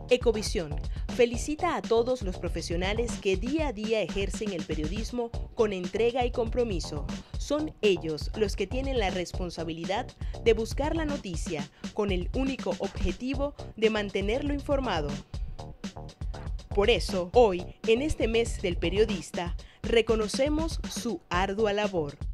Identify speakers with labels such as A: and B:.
A: Ecovisión felicita a todos los profesionales que día a día ejercen el periodismo con entrega y compromiso. Son ellos los que tienen la responsabilidad de buscar la noticia con el único objetivo de mantenerlo informado. Por eso, hoy, en este mes del periodista, reconocemos su ardua labor.